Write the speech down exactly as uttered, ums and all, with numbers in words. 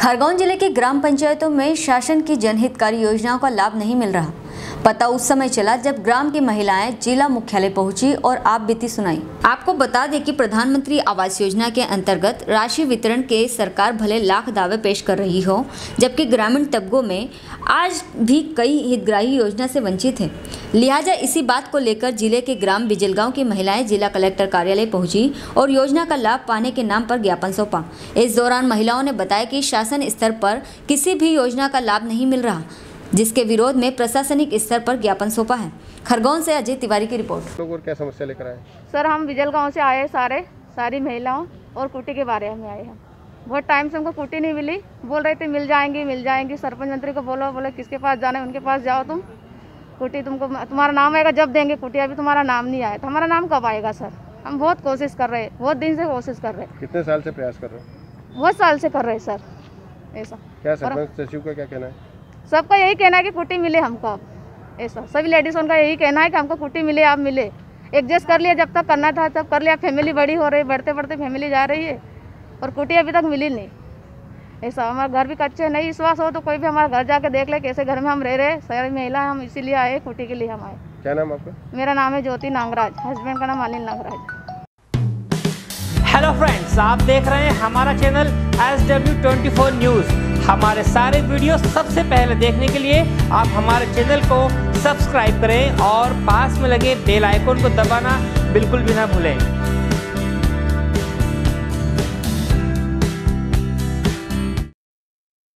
खरगोन जिले के ग्राम पंचायतों में शासन की जनहितकारी योजनाओं का लाभ नहीं मिल रहा। पता उस समय चला जब ग्राम की महिलाएं जिला मुख्यालय पहुंची और आप बीती सुनाई। आपको बता दें कि प्रधानमंत्री आवास योजना के अंतर्गत राशि वितरण के सरकार भले लाख दावे पेश कर रही हो, जबकि ग्रामीण तबकों में आज भी कई हितग्राही योजना से वंचित हैं। लिहाजा इसी बात को लेकर जिले के ग्राम बिजलगांव की महिलाएं जिला कलेक्टर कार्यालय पहुंची और योजना का लाभ पाने के नाम पर ज्ञापन सौंपा। इस दौरान महिलाओं ने बताया कि शासन स्तर पर किसी भी योजना का लाभ नहीं मिल रहा, जिसके विरोध में प्रशासनिक स्तर पर ज्ञापन सौंपा है। खरगोन से अजय तिवारी की रिपोर्ट। लोग और क्या समस्या लेकर आए? सर, हम बिजलगांव से आए, सारे सारी महिलाओं और कुटी के बारे में आए हैं। बहुत टाइम से हमको कुटी नहीं मिली, बोल रहे थे मिल जाएंगी मिल जाएंगी। सरपंच मंत्री को बोलो, बोले किसके पास जाना है उनके पास जाओ, तुम कुटी तुमको तुम्हारा नाम आएगा जब देंगे कुटी। अभी तुम्हारा नाम नहीं आया तो हमारा नाम कब आएगा? सर, हम बहुत कोशिश कर रहे हैं, बहुत दिन से कोशिश कर रहे हैं। कितने साल से प्रयास कर रहे हैं? बहुत साल से कर रहे हैं सर। ऐसा क्या सरपंच सचिव का क्या कहना है? सबका यही कहना है कि कुटी मिले हमको। अब ऐसा सभी लेडीज़ उनका यही कहना है कि हमको कुटी मिले, आप मिले। एडजस्ट कर लिया, जब तक करना था तब कर लिया। फैमिली बड़ी हो रही, बढ़ते बढ़ते फैमिली जा रही है और कुटी अभी तक मिली नहीं। ऐसा हमारा घर भी कच्चे, नहीं विश्वास हो तो कोई भी हमारा घर जाके देख ले कैसे घर में हम रह रहे। सारी महिला हम इसीलिए आए, कुटी के लिए हम आए। क्या नाम आपका? मेरा नाम है ज्योति नांगराज, हस्बैंड का नाम अनिल नांगराज। हेलो फ्रेंड्स, आप देख रहे हैं हमारा channel S W twenty four news. हमारे सारे वीडियो सबसे पहले देखने के लिए आप हमारे चैनल को सब्सक्राइब करें और पास में लगे बेल आइकन को दबाना बिल्कुल भी ना भूलें।